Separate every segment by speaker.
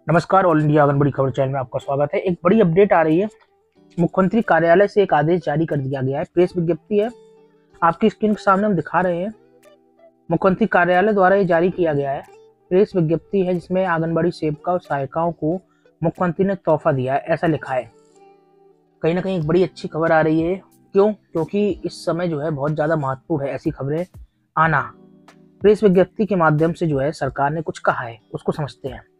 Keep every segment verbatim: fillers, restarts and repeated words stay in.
Speaker 1: नमस्कार, all India anganwadi खबर channel में आपका स्वागत है। एक बड़ी अपडेट आ रही है। मुख्यमंत्री कार्यालय से एक आदेश जारी कर दिया गया है। प्रेस विज्ञप्ति है, आपकी स्क्रीन के सामने हम दिखा रहे हैं। मुख्यमंत्री कार्यालय द्वारा ये जारी किया गया है। प्रेस विज्ञप्ति है जिसमें आंगनबाड़ी सेविका और सहायिकाओं को मुख्यमंत्री ने तोहफा दिया है, ऐसा लिखा है। कहीं ना कहीं एक बड़ी अच्छी खबर आ रही है। क्यों? क्योंकि इस समय जो है बहुत ज्यादा महत्वपूर्ण है ऐसी खबरें आना। प्रेस विज्ञप्ति के माध्यम से जो है सरकार ने कुछ कहा है, उसको समझते हैं।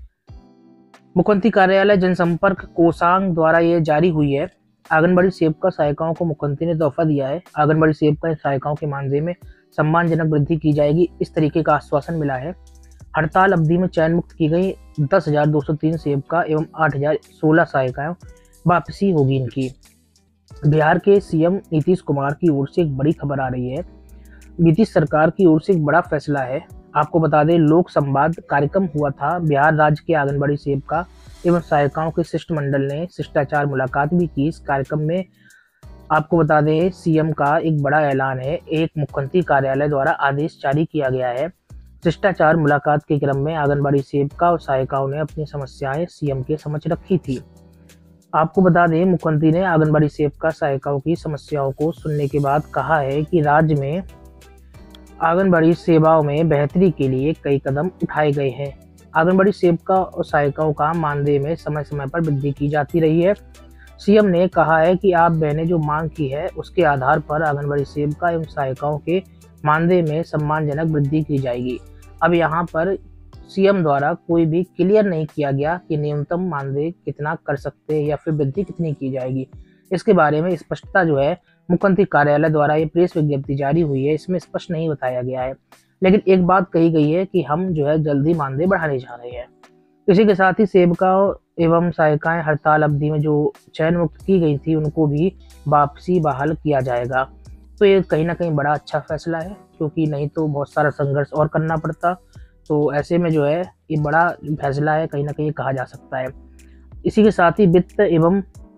Speaker 1: मुख्यमंत्री कार्यालय जनसंपर्क कोषांग द्वारा ये जारी हुई है। आंगनबाड़ी सेविका सहायिकाओं को मुख्यमंत्री ने तोहफा दिया है। आंगनबाड़ी सेविका सहायिकाओं के मानदेय में सम्मानजनक वृद्धि की जाएगी, इस तरीके का आश्वासन मिला है। हड़ताल अवधि में चयन मुक्त की गई दस हजार दो सौ तीन सेविका एवं आठ हजार सोलह सहायिकाएं वापसी होगी इनकी। बिहार के सीएम नीतीश कुमार की ओर से एक बड़ी खबर आ रही है। नीतीश सरकार की ओर से एक बड़ा फैसला है। आपको बता दें, लोक संवाद कार्यक्रम हुआ था। बिहार राज्य के आंगनबाड़ी सेविका एवं सहायिकाओं के शिष्टमंडल ने शिष्टाचार मुलाकात भी की। इस कार्यक्रम में आपको बता दें, सीएम का एक बड़ा ऐलान है। एक मुख्यमंत्री कार्यालय द्वारा आदेश जारी किया गया है। शिष्टाचार मुलाकात के क्रम में आंगनबाड़ी सेविका और सहायिकाओं ने अपनी समस्याएं सीएम के समक्ष रखी थी। आपको बता दें, मुख्यमंत्री ने आंगनबाड़ी सेविका सहायिकाओं की समस्याओं को सुनने के बाद कहा है कि राज्य में आंगनबाड़ी सेवाओं में बेहतरी के लिए कई कदम उठाए गए हैं। आंगनबाड़ी सेविका और सहायिकाओं का मानदेय में समय समय पर वृद्धि की जाती रही है। सीएम ने कहा है कि आप बहनें जो मांग की है उसके आधार पर आंगनबाड़ी सेविका एवं सहायिकाओं के मानदेय में सम्मानजनक वृद्धि की जाएगी। अब यहाँ पर सीएम द्वारा कोई भी क्लियर नहीं किया गया कि न्यूनतम मानदेय कितना कर सकते हैं या फिर वृद्धि कितनी की जाएगी। इसके बारे में स्पष्टता जो है मुख्यमंत्री कार्यालय द्वारा ये प्रेस विज्ञप्ति जारी हुई है, इसमें स्पष्ट नहीं बताया गया है। लेकिन एक बात कही गई है कि हम जो है जल्दी मानदेय बढ़ाने जा रहे हैं। इसी के साथ ही सेविकाओं एवं सहायिकाएं हड़ताल अवधि में जो चयन मुक्त की गई थी उनको भी वापसी बहाल किया जाएगा। तो ये कहीं ना कहीं बड़ा अच्छा फैसला है, क्योंकि नहीं तो बहुत सारा संघर्ष और करना पड़ता। तो ऐसे में जो है ये बड़ा फैसला है, कहीं ना कहीं कहा जा सकता है। इसी के साथ ही वित्त एवं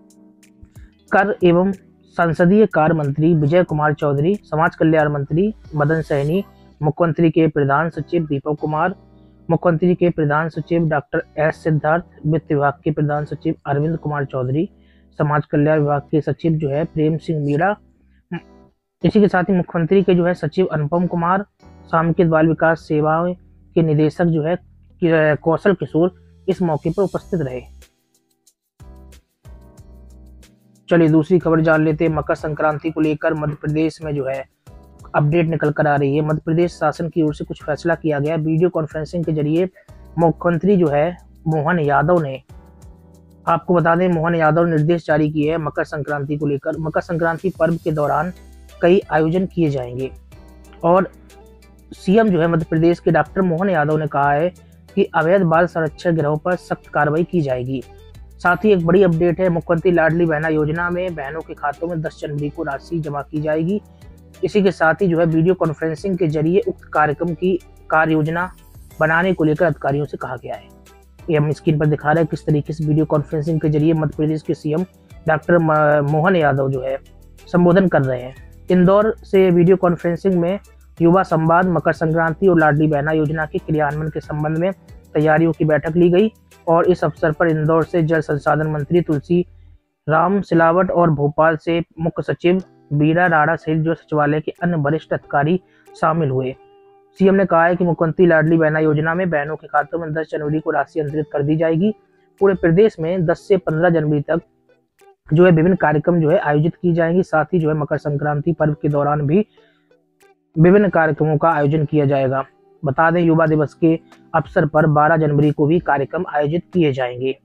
Speaker 1: कर एवं संसदीय कार्य मंत्री विजय कुमार चौधरी, समाज कल्याण मंत्री मदन सहनी, मुख्यमंत्री के प्रधान सचिव दीपक कुमार, मुख्यमंत्री के प्रधान सचिव डॉक्टर एस सिद्धार्थ, वित्त विभाग के प्रधान सचिव अरविंद कुमार चौधरी, समाज कल्याण विभाग के सचिव जो है प्रेम सिंह मीणा, इसी के साथ ही मुख्यमंत्री के जो है सचिव अनुपम कुमार, सामूहिक बाल विकास सेवाओं के निदेशक जो है कौशल किशोर इस मौके पर उपस्थित रहे। चलिए दूसरी खबर जान लेते हैं। मकर संक्रांति को लेकर मध्य प्रदेश में जो है अपडेट निकल कर आ रही है। मध्य प्रदेश शासन की ओर से कुछ फैसला किया गया। वीडियो कॉन्फ्रेंसिंग के जरिए मुख्यमंत्री जो है मोहन यादव ने, आपको बता दें, मोहन यादव ने निर्देश जारी किए हैं मकर संक्रांति को लेकर। मकर संक्रांति पर्व के दौरान कई आयोजन किए जाएंगे और सीएम जो है मध्य प्रदेश के डॉक्टर मोहन यादव ने कहा है कि अवैध बाल संरक्षण गिरोह पर सख्त कार्रवाई की जाएगी। साथ ही एक बड़ी अपडेट है, मुख्यमंत्री लाडली बहना योजना में बहनों के खातों में दस जनवरी को राशि जमा की जाएगी। इसी के साथ ही जो है वीडियो कॉन्फ्रेंसिंग के जरिए उक्त कार्यक्रम की कार्य योजना बनाने को लेकर अधिकारियों से कहा गया है। ये हम स्क्रीन पर दिखा रहे हैं किस तरीके से वीडियो कॉन्फ्रेंसिंग के जरिए मध्य प्रदेश के सीएम डॉक्टर मोहन यादव जो है संबोधन कर रहे हैं। इंदौर से वीडियो कॉन्फ्रेंसिंग में युवा संवाद, मकर संक्रांति और लाडली बहना योजना के क्रियान्वयन के संबंध में तैयारियों की बैठक ली गई और इस अवसर पर इंदौर से जल संसाधन मंत्री तुलसी राम सिलावट और भोपाल से मुख्य सचिव बीरा राणा सहित जो सचिवालय के अन्य वरिष्ठ अधिकारी शामिल हुए। सीएम ने कहा है कि मुख्यमंत्री लाडली बहना योजना में बहनों के खातों में दस जनवरी को राशि अंतरित कर दी जाएगी। पूरे प्रदेश में दस से पंद्रह जनवरी तक जो है विभिन्न कार्यक्रम जो है आयोजित की जाएंगी। साथ ही जो है मकर संक्रांति पर्व के दौरान भी विभिन्न कार्यक्रमों का आयोजन किया जाएगा। बता दें, युवा दिवस के अवसर पर बारह जनवरी को भी कार्यक्रम आयोजित किए जाएंगे।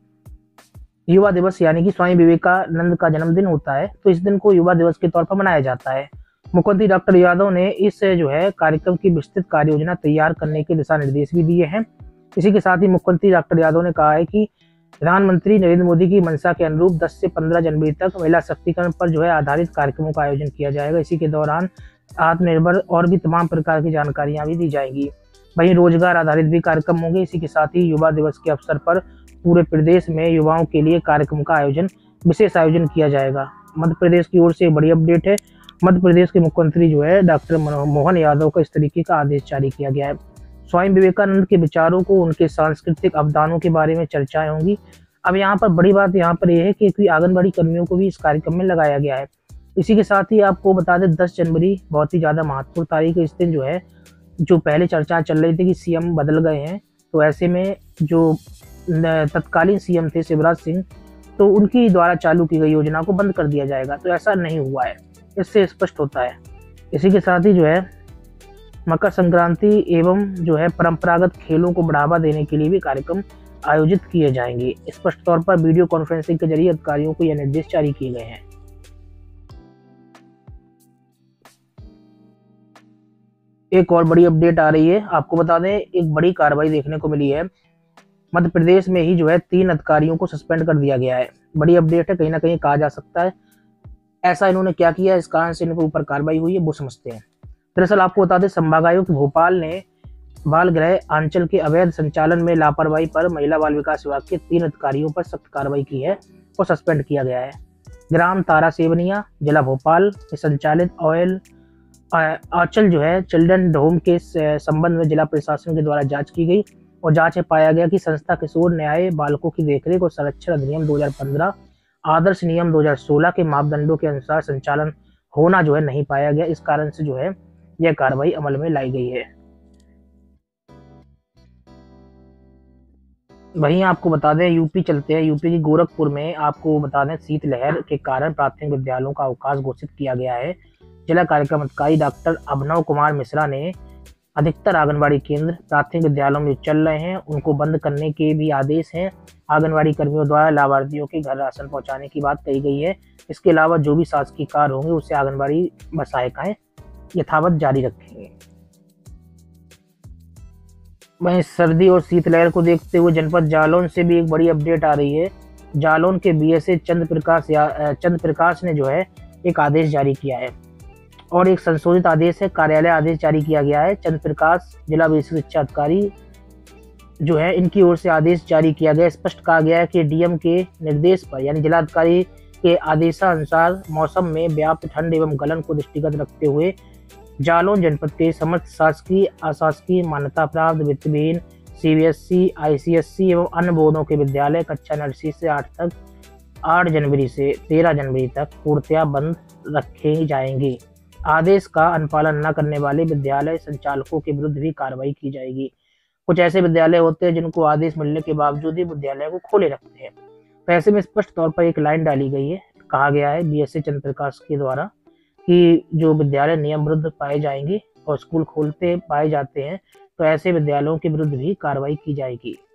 Speaker 1: युवा दिवस यानी कि स्वामी विवेकानंद का जन्मदिन होता है, तो इस दिन को युवा दिवस के तौर पर मनाया जाता है। मुख्यमंत्री डॉक्टर यादव ने इस जो है कार्यक्रम की विस्तृत कार्य योजना तैयार करने के दिशा निर्देश भी दिए हैं। इसी के साथ ही मुख्यमंत्री डॉक्टर यादव ने कहा है कि प्रधानमंत्री नरेंद्र मोदी की मंशा के अनुरूप दस से पंद्रह जनवरी तक महिला सशक्तिकरण पर जो है आधारित कार्यक्रमों का आयोजन किया जाएगा। इसी के दौरान आत्मनिर्भर और भी तमाम प्रकार की जानकारियां भी दी जाएंगी। वहीं रोजगार आधारित भी कार्यक्रम होंगे। इसी के साथ ही युवा दिवस के अवसर पर पूरे प्रदेश में युवाओं के लिए कार्यक्रम का आयोजन विशेष आयोजन किया जाएगा। मध्य प्रदेश की ओर से बड़ी अपडेट है। मध्य प्रदेश के मुख्यमंत्री जो है डॉक्टर मोहन यादव का इस तरीके का आदेश जारी किया गया है। स्वामी विवेकानंद के विचारों को, उनके सांस्कृतिक अवदानों के बारे में चर्चाएं होंगी। अब यहाँ पर बड़ी बात यहाँ पर यह है कि, कि आंगनबाड़ी कर्मियों को भी इस कार्यक्रम में लगाया गया है। इसी के साथ ही आपको बता दें दस जनवरी बहुत ही ज़्यादा महत्वपूर्ण तारीख है। इस दिन जो है, जो पहले चर्चा चल रही थी कि सीएम बदल गए हैं, तो ऐसे में जो तत्कालीन सीएम थे शिवराज सिंह, तो उनकी द्वारा चालू की गई योजना को बंद कर दिया जाएगा। तो ऐसा नहीं हुआ है, इससे स्पष्ट होता है। इसी के साथ ही जो है मकर संक्रांति एवं जो है परंपरागत खेलों को बढ़ावा देने के लिए भी कार्यक्रम आयोजित किए जाएंगे। स्पष्ट तौर पर वीडियो कॉन्फ्रेंसिंग के जरिए अधिकारियों को यह निर्देश जारी किए गए हैं। एक और बड़ी अपडेट आ रही है, आपको बता दें एक बड़ी कार्रवाई देखने को मिली है। मध्य प्रदेश में ही जो है तीन अधिकारियों को सस्पेंड कर दिया गया है। बड़ी अपडेट है, कहीं ना कहीं कहा जा सकता है ऐसा इन्होंने क्या किया, इस कारण से इनके ऊपर कार्रवाई हुई है, वो समझते हैं। दरअसल आपको बता दें संभागायुक्त भोपाल ने बाल गृह आंचल के अवैध संचालन में लापरवाही पर महिला बाल विकास विभाग के तीन अधिकारियों पर सख्त कार्रवाई की है और सस्पेंड किया गया है। ग्राम तारा सेवनिया, जिला भोपाल में संचालित ऑयल आंचल जो है चिल्ड्रन होम के संबंध में जिला प्रशासन के द्वारा जांच की गई और जांच में पाया गया कि संस्था किशोर न्याय बालकों की देखरेख और संरक्षण अधिनियम दो हज़ार पंद्रह, आदर्श नियम दो हज़ार सोलह के मापदंडों के अनुसार संचालन होना जो है नहीं पाया गया। इस कारण से जो है यह कार्रवाई अमल में लाई गई है। वहीं आपको बता दें यूपी चलते हैं, यूपी की गोरखपुर में आपको बता दें शीतलहर के कारण प्राथमिक विद्यालयों का अवकाश घोषित किया गया है। जिला कार्यक्रम अधिकारी डॉक्टर अभिनव कुमार मिश्रा ने अधिकतर आंगनबाड़ी केंद्र प्राथमिक विद्यालयों में चल रहे हैं उनको बंद करने के भी आदेश हैं। आंगनबाड़ी कर्मियों द्वारा लाभार्थियों के घर राशन पहुंचाने की बात कही गई है। इसके अलावा जो भी शासकीय कार्य होंगे उसे आंगनबाड़ी सहायिकाएं यथावत जारी रखेंगे। वहीं सर्दी और शीतलहर को देखते हुए जनपद जालौन से भी एक बड़ी अपडेट आ रही है। जालौन के बीएसए चंद्र प्रकाश चंद्र प्रकाश ने जो है एक आदेश जारी किया है और एक संशोधित आदेश है, कार्यालय आदेश जारी किया गया है। चंद्र प्रकाश जिला विशिष्ट शिक्षा अधिकारी जो है इनकी ओर से आदेश जारी किया गया। स्पष्ट कहा गया है कि डीएम के निर्देश पर यानी जिलाधिकारी के आदेशानुसार मौसम में व्याप्त ठंड एवं गलन को दृष्टिगत रखते हुए जालौन जनपद के समस्त शासकीय, अशासकीय, मान्यता प्राप्त, वित्तविहीन, सीबीएसई, आईसीएसई एवं अन्य बोर्डों के विद्यालय कक्षा नर्सरी से आठ तक आठ जनवरी से तेरह जनवरी तक पूर्णतया बंद रखे जाएंगे। आदेश का अनुपालन न करने वाले विद्यालय संचालकों के विरुद्ध भी कार्रवाई की जाएगी। कुछ ऐसे विद्यालय होते हैं जिनको आदेश मिलने के बावजूद ही विद्यालय को खोले रखते हैं। तो ऐसे में स्पष्ट तौर पर एक लाइन डाली गई है, कहा गया है बीएसए चंद्र प्रकाश के द्वारा कि जो विद्यालय नियम विरुद्ध पाए जाएंगे और स्कूल खोलते पाए जाते हैं तो ऐसे विद्यालयों के विरुद्ध भी कार्रवाई की जाएगी।